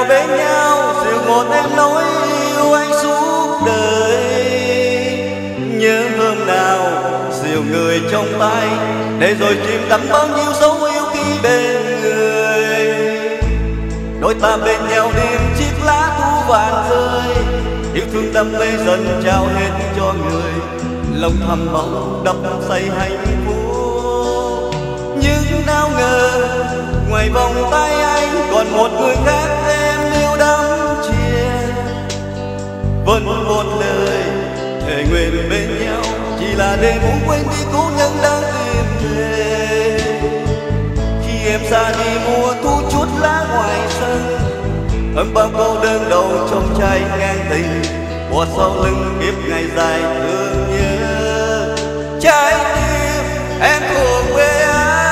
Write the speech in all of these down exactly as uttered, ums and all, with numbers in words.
nào bên nhau dịu ngọt em nói yêu anh suốt đời. Nhớ hôm nào dìu người trong tay để rồi chìm đắm bao nhiêu dấu yêu khi bên người. Đôi ta bên nhau đêm chiếc lá thu vàng rơi, yêu thương đắm mê dần trao hết cho người, lòng thầm mong đắm say hạnh phúc. Nhưng nào ngờ ngoài vòng tay anh còn một người khác em yêu đắm chia. Vẫn một lời thề nguyện bên nhau chỉ là để muốn quên đi cố nhân đang tìm về. Khi em ra đi mùa thu chút lá ngoài sân, ấm bao câu đơn đầu trong trái ngang tình, bỏ sau lưng kiếp ngày dài thương nhớ. Trái tim em thuộc về anh.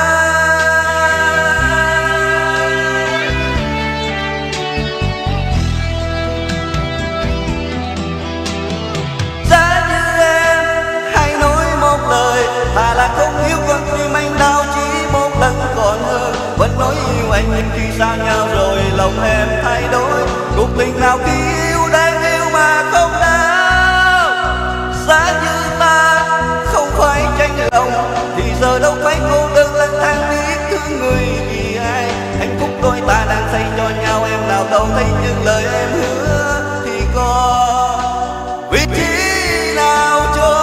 Giá như em hay nói một lời, thà là không yêu con tim anh đau chỉ một lần còn hơn. Vẫn nói yêu anh nhưng khi xa nhau rồi lòng em thay đổi. Cuộc tình nào khi yêu đang yêu mà không đau. Giá như ta không phải tranh lòng thì giờ đâu phải cô đơn lang thang biết thương người vì ai. Hạnh phúc đôi ta đang xây cho nhau, em nào đâu thấy những lời em hứa thì có vị trí nào cho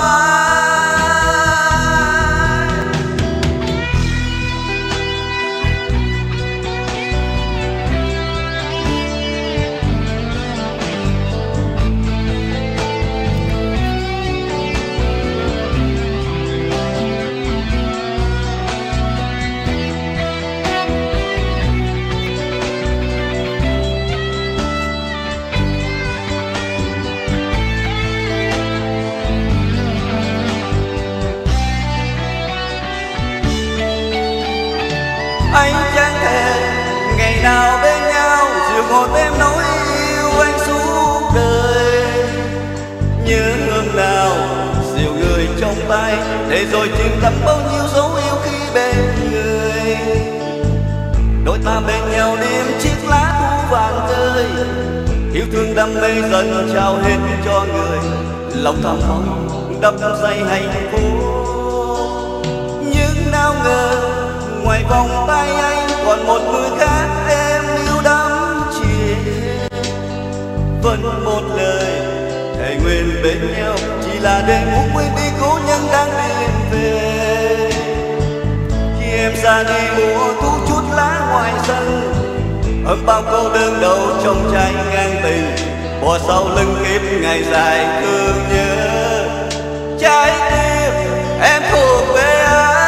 anh chẳng thể ngày nào bên nhau dịu ngọt em nói yêu anh suốt đời. Nhớ hôm nào dịu người trong tay để rồi chìm đắm bao nhiêu dấu yêu khi bên người. Đôi ta bên nhau đêm chiếc lá thu vàng rơi, yêu thương đam mê dần trao hết cho người, lòng thầm mong đắm say hạnh phúc. Nhưng nào ngờ ngoài vòng tay anh còn một người khác em yêu đắm chia. Vẫn một lời thề nguyện bên nhau chỉ là để muốn quên đi cố nhân đang tìm về. Khi em ra đi mùa thu chút lá ngoài sân, ấm bao câu đơn đầu trong trái ngang tình, bỏ sau lưng kiếp ngày dài thương nhớ. Trái tim em thuộc về anh.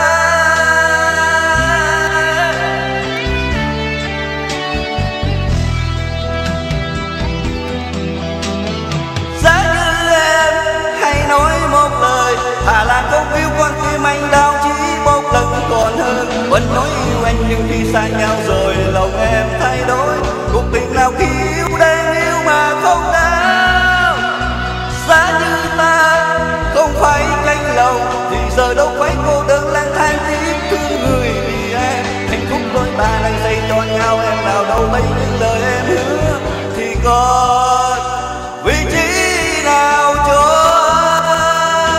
Thà là không yêu con tim anh đau chỉ một lần còn hơn. Vẫn nói yêu anh nhưng khi xa nhau rồi lòng em thay đổi. Cuộc tình nào khi yêu đang yêu mà không đau. Giá như ta không phải tranh lòng thì giờ đâu phải cô đơn lang thang tiếc thương người vì em. Hạnh phúc đôi ta đang xây cho nhau, em nào đâu thấy những lời em hứa thì còn vị trí nào cho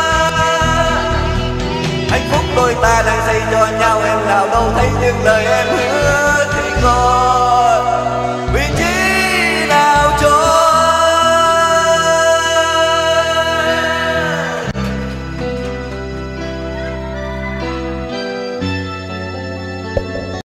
hạnh phúc đôi ta đang xây cho nhau, em nào đâu thấy những lời em